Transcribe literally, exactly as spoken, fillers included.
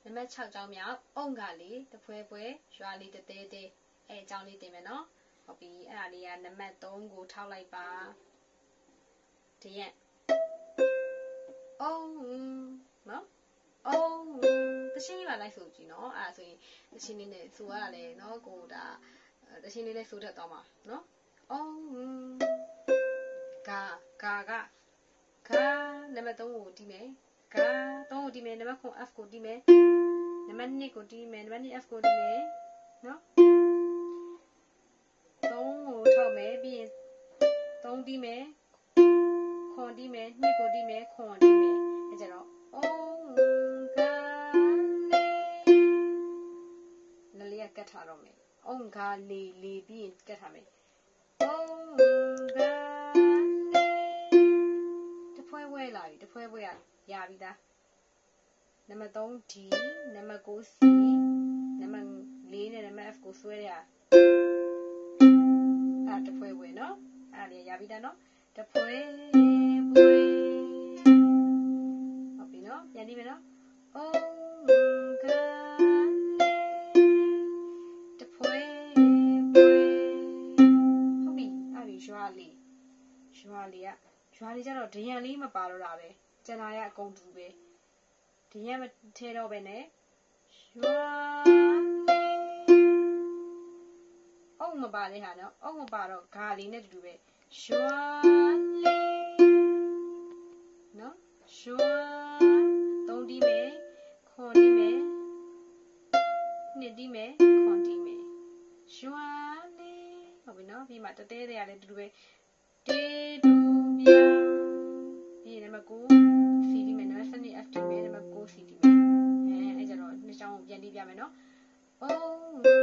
နံပါတ်၆ကြောင်းမြောက်အုံကလေးတဖွဲဖွဲရွာလေးတသေးသေးအဲအကြောင်းလေးတင်မယ်နော်ဟုတ်ပြီအဲ့ဒါလေးကနံပါတ်၃ကိုထောက်လိုက်ပါဒီရက်အုံနော်အုံတရှင်းလေးပါလိုက်ဆိုကြည့်နော်အဲ့ဒါဆိုရင်တရှင်းလေးနဲ့ဆိုရတာလေနော်ကိုဒါတရှင်းလေးနဲ့ဆိုတတ်သွားမှာနော်အုံဂါဂါကဂါနံပါတ်၃ကိုတီးမယ်ဂါ၃ကိုတီးမယ်နံပါတ်၄ F ကိုတီးမယ်နံပါတ်၂ကိုတီးမယ်နံပါတ်၂ F ကိုတီးမယ်နော်၃ကိုထောက်မယ်ပြီးရင်၃တီးမယ်ခွန်တီးမယ်၂ကိုတီးမယ်ခွန်တီးမယ်အဲကြတော့အုံဂါလေးလေးကကတ်ထားတော့မယ်အုံဂါလေးလေးပြီးရင်ကတ်ထားမယ်အုံဂါလေးတဖွဲဖွဲလာပြီတဖွဲဖွဲရရပြီသားနံပါတ်၃ D နံပါတ်၉ C နံပါတ်၄နဲ့နံပါတ် F ကိုဆွဲရအဲ့တဖွဲဖွဲနော်အဲ့ဒါလေးရပြီသားနော်တဖွဲဖွဲဟုတ်ပြီနော်ပြန်ကြည့်မယ်နော်အုံဂါလေးတဖွဲဖွဲဟုတ်ပြီအဲ့ဒီရွာလေးရွာလေးကရွာလေးကျတော့ဒရံလေးမပါတော့တာပဲကျန်တာရအကုန်တူပဲဒီရက်မထဲတော့ပဲနဲ့ရွာအုံမပါတဲ့ဟာနော်အုံမပါတော့ဂါလေးနဲ့တူတူပဲရွာနော်ရွာသုံးတီးမယ်ခွန်တီးမယ်နှစ်တီးမယ်ခွန်တီးမယ်ရွာလေးဟုတ်ပြီနော်ပြီးမှတတဲတဲ့ရလည်းတူတူပဲတေတူပြပြီးနံပါတ်၉ C တီးမယ်နံပါတ်၁၂ F တီးမယ်နံပါတ်၉ C တီးမယ်အဲအဲ့ကြတော့နှစ်ချောင်းပြန်တီးပြမယ်နော်အုံ